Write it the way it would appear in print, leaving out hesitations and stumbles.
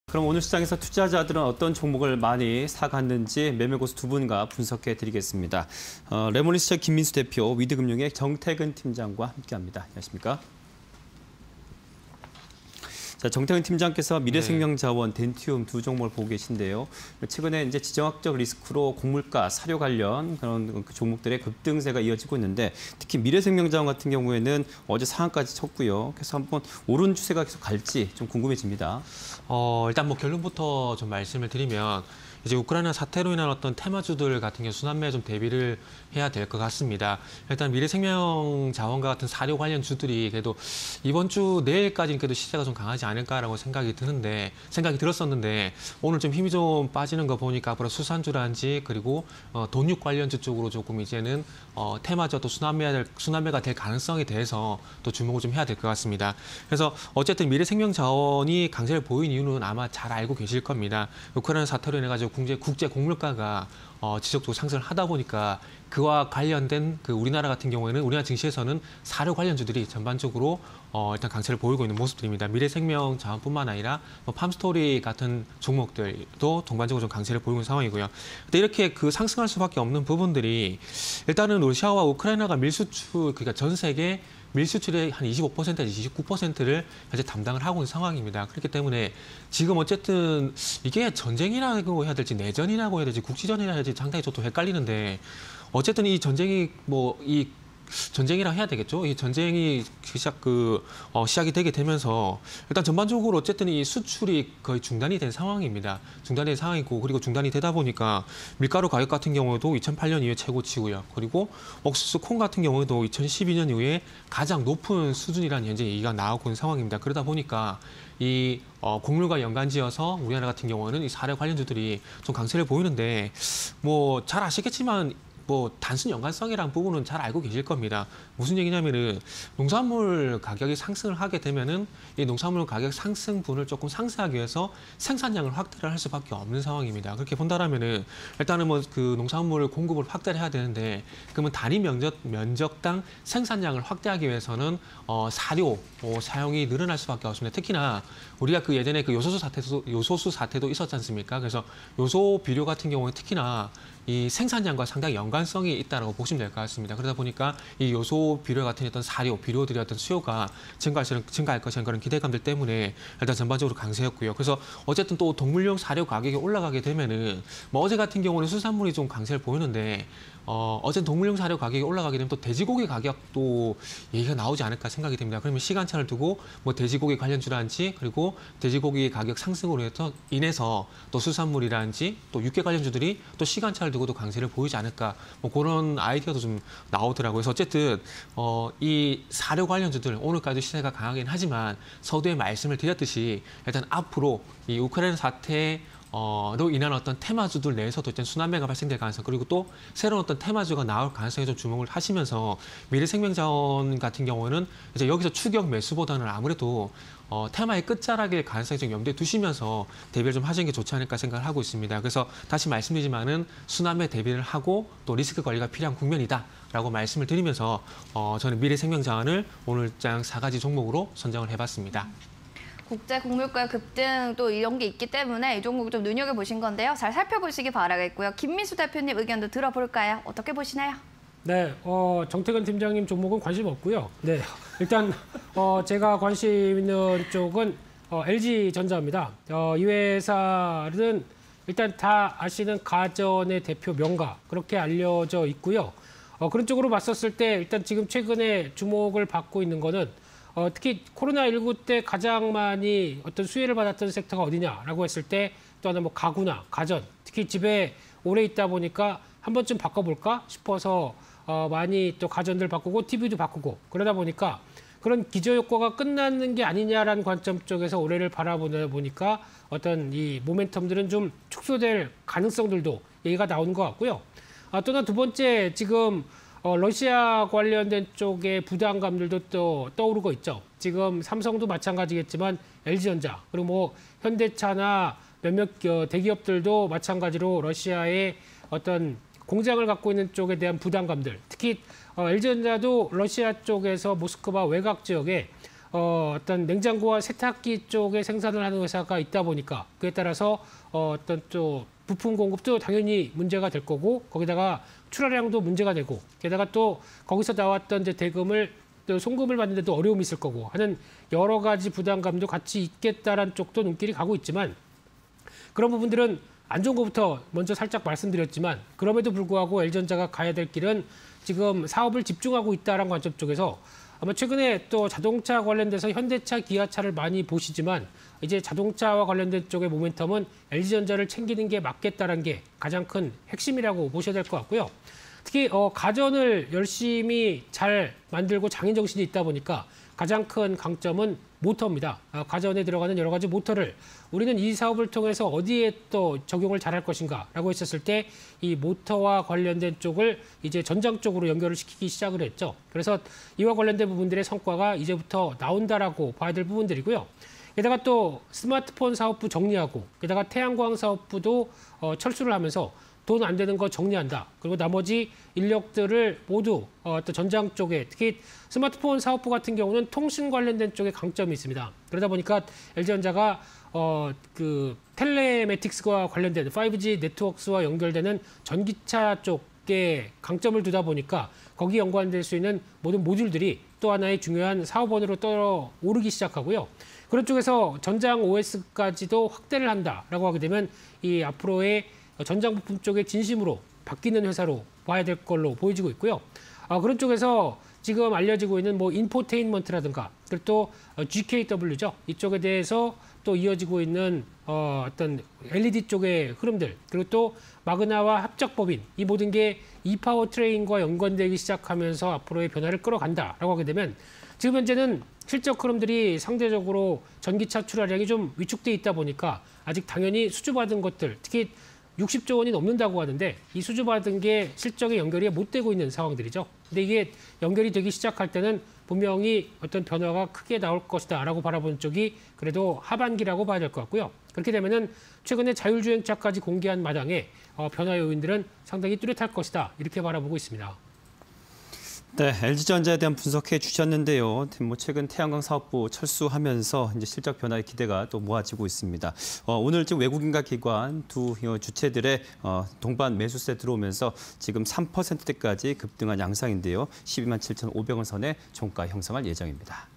그럼 오늘 시장에서 투자자들은 어떤 종목을 많이 사갔는지 매매고수 두 분과 분석해 드리겠습니다. 레모니스처 김민수 대표, 위드금융의 정태근 팀장과 함께합니다. 안녕하십니까? 자, 정태근 팀장께서 미래생명자원, 덴티움 두 종목을 보고 계신데요. 최근에 이제 지정학적 리스크로 곡물가, 사료 관련 그런 종목들의 급등세가 이어지고 있는데 특히 미래생명자원 같은 경우에는 어제 상한까지 쳤고요. 그래서 한번 오른 추세가 계속 갈지 좀 궁금해집니다. 일단 뭐 결론부터 좀 말씀을 드리면 이제 우크라이나 사태로 인한 어떤 테마주들 같은 경우 순환매에 좀 대비를 해야 될 것 같습니다. 일단 미래생명자원과 같은 사료 관련 주들이 그래도 이번 주 내일까지는 그래도 시세가 좀 강하지 않을까라고 생각이 들었었는데 오늘 좀 힘이 좀 빠지는 거 보니까 앞으로 수산주라든지 그리고 돈육 관련주 쪽으로 조금 이제는 테마주 또 순환매가 될 가능성에 대해서 또 주목을 좀 해야 될 것 같습니다. 그래서 어쨌든 미래생명자원이 강세를 보인 이유는 아마 잘 알고 계실 겁니다. 우크라이나 사태로 인해 가지고 국제 곡물가가 지속적으로 상승을 하다 보니까 그와 관련된 우리나라 같은 경우에는 우리나라 증시에서는 사료 관련주들이 전반적으로 일단 강세를 보이고 있는 모습들입니다. 미래생명자원뿐만 아니라 팜스토리 같은 종목들도 동반적으로 좀 강세를 보이고 있는 상황이고요. 근데 이렇게 상승할 수밖에 없는 부분들이 일단은 러시아와 우크라이나가 밀수출, 그러니까 전 세계 밀수출의 한 25%에서 29%를 현재 담당을 하고 있는 상황입니다. 그렇기 때문에 지금 어쨌든 이게 전쟁이라고 해야 될지 내전이라고 해야 될지 국지전이라고 해야 될지 상당히 저도 헷갈리는데 어쨌든 이 전쟁이 전쟁이라 해야 되겠죠. 이 전쟁이 시작이 되게 되면서 일단 전반적으로 어쨌든 이 수출이 거의 중단이 된 상황입니다. 중단된 상황이고 그리고 중단이 되다 보니까 밀가루 가격 같은 경우에도 2008년 이후에 최고치고요. 그리고 옥수수 콩 같은 경우에도 2012년 이후에 가장 높은 수준이라는 현재 얘기가 나오고 있는 상황입니다. 그러다 보니까 이 곡물과 연관지어서 우리나라 같은 경우는 이 사료 관련주들이 좀 강세를 보이는데 뭐 잘 아시겠지만 단순 연관성이라는 부분은 잘 알고 계실 겁니다. 무슨 얘기냐면은 농산물 가격이 상승을 하게 되면은 이 농산물 가격 상승분을 조금 상쇄하기 위해서 생산량을 확대를 할 수밖에 없는 상황입니다. 그렇게 본다라면은 일단은 농산물 공급을 확대를 해야 되는데 그러면 단위 면적당 생산량을 확대하기 위해서는 사료 사용이 늘어날 수밖에 없습니다. 특히나 우리가 예전에 요소수 사태도 있었지 않습니까? 그래서 요소 비료 같은 경우에 특히나 이 생산량과 상당히 연관성이 있다고 보시면 될 것 같습니다. 그러다 보니까 이 요소 비료 같은 어떤 비료들의 어떤 수요가 증가할 것이라는 그런 기대감들 때문에 일단 전반적으로 강세였고요. 그래서 어쨌든 또 동물용 사료 가격이 올라가게 되면은 어제 같은 경우는 수산물이 좀 강세를 보이는데 어제 동물용 사료 가격이 올라가게 되면 또 돼지고기 가격도 얘기가 나오지 않을까 생각이 됩니다. 그러면 시간차를 두고 돼지고기 관련주라든지 그리고 돼지고기 가격 상승으로 인해서 또 수산물이라든지 또 육계 관련주들이 또 시간차를 두고도 강세를 보이지 않을까 그런 아이디어도 좀 나오더라고요. 그래서 어쨌든 이 사료 관련주들 오늘까지도 시세가 강하긴 하지만 서두에 말씀을 드렸듯이 일단 앞으로 이 우크라이나 사태 로 인한 어떤 테마주들 내에서도 일단 순환매가 발생될 가능성 그리고 또 새로운 어떤 테마주가 나올 가능성에 좀 주목을 하시면서 미래생명자원 같은 경우는 이제 여기서 추격 매수보다는 아무래도 테마의 끝자락일 가능성이 좀 염두에 두시면서 대비를 좀 하시는 게 좋지 않을까 생각을 하고 있습니다. 그래서 다시 말씀드리지만은 순환매 대비를 하고 또 리스크 관리가 필요한 국면이다라고 말씀을 드리면서 저는 미래생명자원을 오늘장 4가지 종목으로 선정을 해봤습니다. 국제 곡물가 급등 또 이런 게 있기 때문에 이 종목 좀 눈여겨보신 건데요. 잘 살펴보시기 바라겠고요. 김민수 대표님 의견도 들어볼까요? 어떻게 보시나요? 네, 정태근 팀장님 종목은 관심 없고요. 네, 일단 제가 관심 있는 쪽은 LG전자입니다. 이 회사는 일단 다 아시는 가전의 대표 명가 그렇게 알려져 있고요. 그런 쪽으로 봤었을 때 일단 지금 최근에 주목을 받고 있는 거는 특히 코로나19 때 가장 많이 어떤 수혜를 받았던 섹터가 어디냐라고 했을 때 또 하나 가구나 가전, 특히 집에 오래 있다 보니까 한 번쯤 바꿔볼까 싶어서 많이 또 가전들 바꾸고 TV도 바꾸고 그러다 보니까 그런 기저효과가 끝나는 게 아니냐라는 관점 쪽에서 올해를 바라보다 보니까 어떤 이 모멘텀들은 좀 축소될 가능성들도 얘기가 나오는 것 같고요. 또는 두 번째 지금 러시아 관련된 쪽의 부담감들도 또 떠오르고 있죠. 지금 삼성도 마찬가지겠지만 LG전자 그리고 현대차나 몇몇 대기업들도 마찬가지로 러시아의 어떤 공장을 갖고 있는 쪽에 대한 부담감들 특히 LG전자도 러시아 쪽에서 모스크바 외곽 지역에 어떤 냉장고와 세탁기 쪽에 생산을 하는 회사가 있다 보니까 그에 따라서 어떤 또 부품 공급도 당연히 문제가 될 거고 거기다가 출하량도 문제가 되고 게다가 또 거기서 나왔던 이제 대금을 또 송금을 받는데도 어려움이 있을 거고 하는 여러 가지 부담감도 같이 있겠다라는 쪽도 눈길이 가고 있지만 그런 부분들은 안 좋은 것부터 먼저 살짝 말씀드렸지만 그럼에도 불구하고 LG전자가 가야 될 길은 지금 사업을 집중하고 있다는 관점 쪽에서 아마 최근에 또 자동차 관련돼서 현대차, 기아차를 많이 보시지만 이제 자동차와 관련된 쪽의 모멘텀은 LG전자를 챙기는 게 맞겠다는 게 가장 큰 핵심이라고 보셔야 될 것 같고요. 특히 가전을 열심히 잘 만들고 장인정신이 있다 보니까 가장 큰 강점은 모터입니다. 가전에 들어가는 여러 가지 모터를 우리는 이 사업을 통해서 어디에 또 적용을 잘할 것인가라고 했었을 때 이 모터와 관련된 쪽을 이제 전장 쪽으로 연결을 시키기 시작을 했죠. 그래서 이와 관련된 부분들의 성과가 이제부터 나온다라고 봐야 될 부분들이고요. 게다가 또 스마트폰 사업부 정리하고 게다가 태양광 사업부도 철수를 하면서 돈 안 되는 거 정리한다. 그리고 나머지 인력들을 모두 또 전장 쪽에 특히 스마트폰 사업부 같은 경우는 통신 관련된 쪽에 강점이 있습니다. 그러다 보니까 LG전자가 그 텔레매틱스와 관련된 5G 네트워크와 연결되는 전기차 쪽에 강점을 두다 보니까 거기 연관될 수 있는 모든 모듈들이 또 하나의 중요한 사업원으로 떠오르기 시작하고요. 그런 쪽에서 전장 OS까지도 확대를 한다라고 하게 되면 이 앞으로의 전장 부품 쪽에 진심으로 바뀌는 회사로 봐야 될 걸로 보여지고 있고요. 그런 쪽에서 지금 알려지고 있는 뭐 인포테인먼트라든가 그리고 또 GKW죠. 이쪽에 대해서 또 이어지고 있는 어떤 LED 쪽의 흐름들 그리고 또 마그나와 합작법인 이 모든 게 이파워 트레인과 연관되기 시작하면서 앞으로의 변화를 끌어간다라고 하게 되면 지금 현재는 실적 흐름들이 상대적으로 전기차 출하량이 좀 위축돼 있다 보니까 아직 당연히 수주받은 것들 특히 60조 원이 넘는다고 하는데 이 수주받은 게 실적에 연결이 못 되고 있는 상황들이죠. 근데 이게 연결이 되기 시작할 때는 분명히 어떤 변화가 크게 나올 것이다 라고 바라보는 쪽이 그래도 하반기라고 봐야 될 것 같고요. 그렇게 되면은 최근에 자율주행차까지 공개한 마당에 변화 요인들은 상당히 뚜렷할 것이다 이렇게 바라보고 있습니다. 네, LG전자에 대한 분석해 주셨는데요. 뭐 최근 태양광 사업부 철수하면서 이제 실적 변화의 기대가 또 모아지고 있습니다. 오늘 지금 외국인과 기관 두 주체들의 동반 매수세 들어오면서 지금 3%대까지 급등한 양상인데요. 127,500원 선의 종가 형성할 예정입니다.